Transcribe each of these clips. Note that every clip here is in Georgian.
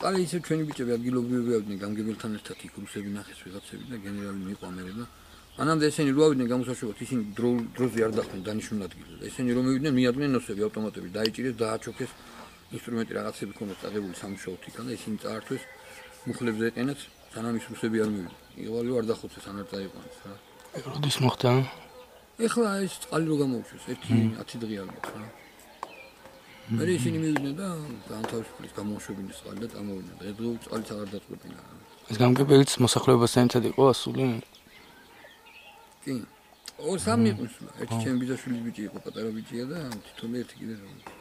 წყალი ისე ჩვენი ბიჭები ადგილობრივები ავიდნენ გამგებელთან ერთად იქ რუსები ნახეს ვიღაცები და გენერალი მიიყვა მერე და მანამდე ესენი რო ავიდნენ გამოსაშორებლად ისინი დროზე არ დახვდნენ დანიშნულ ადგილზე და ესენი რომ მივიდნენ მიადგნენ ნოსები ავტომატები დაიჭირეს დააჩოქეს ინსტრუმენტი რაღაცები ქონდათ წაღებული სამუშაოთ იქან და ისინი წაართვეს მუხლებზე ეყენათ სანამ ის რუსები არ მივიდნენ იღვალიო არ დახოცეს ან არ წაიყვანეს რა როდის მოხდა ეხლა ეს წყალი რო გამოუჩეს 10 დღე არის რა მერე ისინი მივიდნენ და განთავისუფლეს გამოუშვებინეს წყალი და წამოვიდნენ და დღეულ წყალიც აღარ დაწყვეტინა ეს გამგებელიც მოსახლეობასთან ერთად იყო ასული კი ორ სამი იყო ერთი ჩემი ბიძაშვილის ბიჭი იყო პატარა ბიჭია და თითოეული ერთი კიდე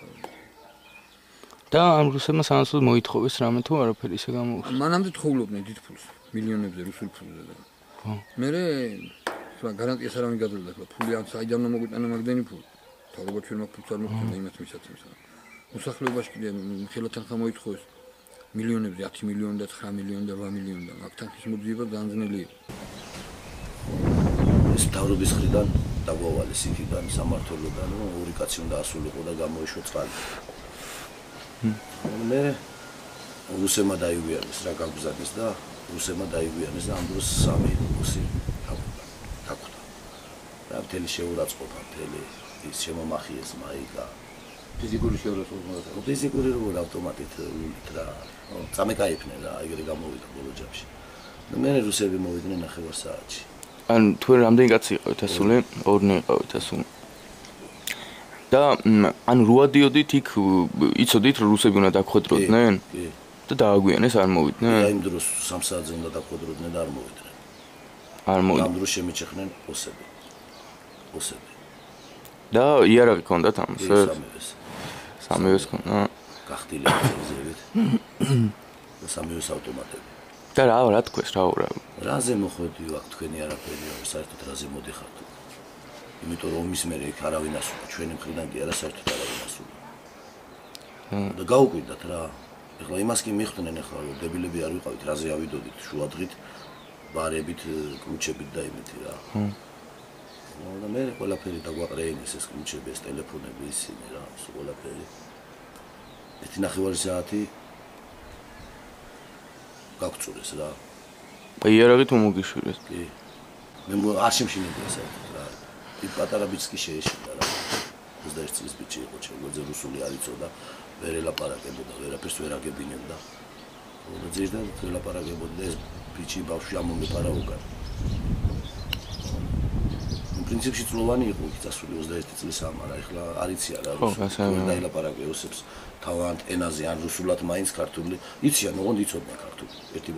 და ამ რუსებმა სანაცვლოდ მოითხოვეს რამე თუ არაფერი ისე გამოუშვეს მანამდე თხოვლობდნენ დიდ ფულს მილიონებზე რუსულ ფულზე და მერე რა გარანტიას არავინ გადაძლდა ხო ფული ან საიდან უნდა მოგვიტანა მაგდენი ფული თავობა ჩვენ მაგ ფულს არ მოგვიტანა იმათ მისაცემს მოსახლეობაში კიდე მიხეილთან ხა მოითხოვეს მილიონებზე 10 მილიონი და 9 მილიონი და 8 მილიონი და მაგ თანხის მოძიება განძნელი იყო ეს თავრობის მხრიდან დაგვავალეს იქიდან სამართლოდან რომ ორი კაცი უნდა ასულიყო და გამოიშვა წყალი მე რუსებმა დაიგვიანეს რა გაგზავნეს და რუსებმა დაიგვიანეს და ამ დროს სამი რუსი დაკვდა რა მთელი შეურაცხყოფა მთელი ის შემომახიეს მაიკა ფიზიკური შეურაცხყოფა ფიზიკური როგორ ავტომატით რა წამეკაიფნენ რა ეგრე გამოვიდა ბოლო ჯამში და მე რუსები მოვიდნენ 9 საათში ან თუ რამდენი კაცი იყავით ასული ორნი იყავით ასული და ან რუადიოდით იქ იცოდით რომ რუსები უნდა დაგხვედროდნენ და დააგვიანეს არ მოვიდნენ და იმ დროს 3 საათზე უნდა დაგხვედროდნენ და არ მოვიდნენ ამ დროს შემიჭეხნენ ოსები და იარაღი ქონდათ ამას სამივეს ქონდა გახდილი ზევით და სამივეს ავტომატები და რა თქვეს რაზე მოხვედი აქ თქვენი არაფერია საერთოდ რაზე მოდიხართ იმიტომ რომ ის მერე იქ არავინ ასულა ჩვენი მხრიდან კი არა საერთოდ არავინ ასულა და გაუკვირდათ რა ეხლა იმას კი მიხვდნენ ეხლა რომ დებილები არ ვიყავით რაზე ავიდოდით შუადღით ბარებით კრუჩებით და იმეთი რა და მე ყველაფერი დაგვაყრეინეს ეს კრუჩები ეს ტელეფონები ისინი რა ყველაფერი 1.5 საათი გაგწურეს რა იარაღით უმოგიშვირეს კი მე არ შემშინებია საერთოდ რა იქ პატარა ბიჭს კი შეეშინდა რა 21 წლის ბიჭი იყო ჩემზე რუსული არ იცოდა ვერ ელაპარაკებოდა ვერაფერს ვერ აგებინებდა და ზედა ელაპარაკებოდა ეს ბიჭი ბავშვი ამომეპარა უკან პრინციპში წლოვანი იყო იქ წასული 21 წლის ამარა ეხლა არ იცია რა რუსული და ელაპარაკე ოსებს თავიანთ ენაზე ან რუსულად მაინც ქართული იციან ოღონდ იცოდნენ ქართული ერთი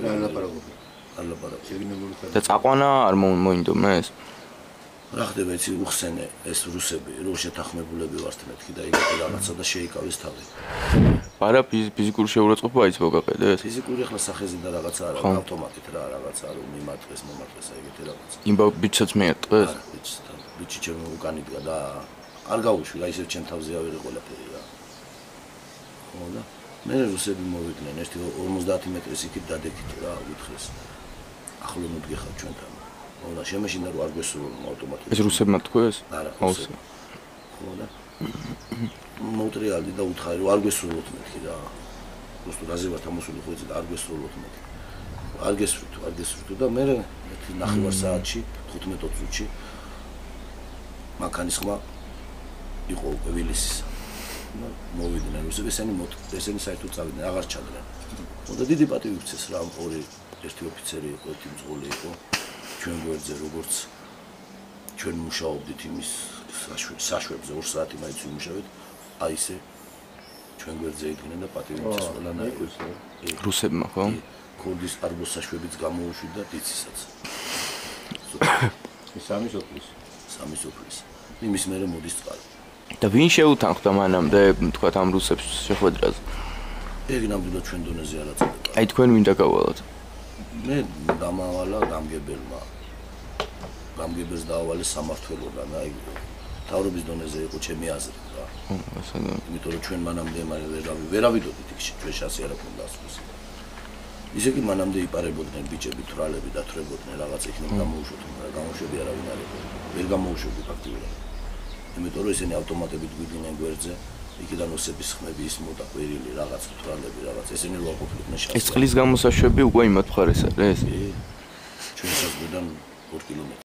ელაპარაკე და წაყვანა არ მოინდომეს რა ხდება იცი უხსენე ეს რუსები რომ შეთანხმებულები ვართ მეთქი და იგივე რაღაცა და შეიკავეს თავი არა ფიზიკური შეურაცხყოფა ის მოგაყედეთ ფიზიკური ახლა სახეზე და რაღაცა არა ავტომატით რა რაღაცა რომ მიმატყეს ეგეთი რაღაცა იმ ბიჭსაც მიატყეს ბიჭი ჩემ უკან იდგა და არ გაუშვი რა ისევ ჩემ თავზე ავიღე ყველაფერი რა ხო და მე რუსები მოვიდნენ ერთი 50 მეტრის იქით დადექით რა უთხრეს ახლო მოდგეხავ ჩვენთან და შემეშინდა რომ არ გვესურვებოდნენ ავტომატურად ეს რუსებმა თქვეს არა ხო და მოუტრიალდი და უთხარი რომ არ გვესურვებოდ მეთქი რა просто რაზე ვარ თამაშული ხო იცი და არ გვესურვებოდ მეთქი არ გესურვებოდ და მე 9 საათში 15 წუთში მანქანის ხმა იყო უკვე ვილისის მოვიდნენ რუსები ესენი საერთოდ წავიდნენ აღარ ჩადნენ და დიდი პატივი ვქცეს რა ორი ერთი ოფიცერი იყო ერთი მძღოლი იყო ჩვენ გვერდზე როგორც ჩვენ მუშაობდით იმის საშვებზე 2 საათი მაინც ვიმუშავეთ აი ესე ჩვენ გვერდზე იდგნენ და პატივი მიცეს ყველანაირ რუსებმა ხო კორდის არბოს საშვებიც გამოუშვით და დიცისაც სამი სოფლის იმის მერე მოდის წყალი და ვინ შეუთანხმდა მანამდე თქვა ამ რუსებს შეხვედრაზე ეგ ნამდვილად ჩვენ დონეზე არ აწევდა აი თქვენ ვინ დაგავალათ მე დამავალა გამგებელს დაავალე სამართლოდან აი თავრობის დონეზე იყო ჩემი აზრი რა იმიტომ რომ ჩვენ მანამდე ვერ ავიდოდით იქ ჩვენ შანსი არ აქვს დასვლის ისე კი მანამდე იპარებოდნენ ბიჭები თვრალები დათრებოდნენ რაღაც იქნებ გამოუშვოდნენ რა გამოუშვები არავინ არ იყო ვერ გამოუშვები ფაქტიურად იმიტომ რომ ისინი ავტომატებით გვიდნენ გვერდზე იქიდან ოსების ხმები ისმოდა ყვირილი რაღაც თვალები რაღაც ესენი რო ყოფილიყვნენ შავ. ეს წყლის გამოსაშვები უკვე იმათ მხარეს არის? ჩვენ საზღვრიდან 2 კილომეტრი.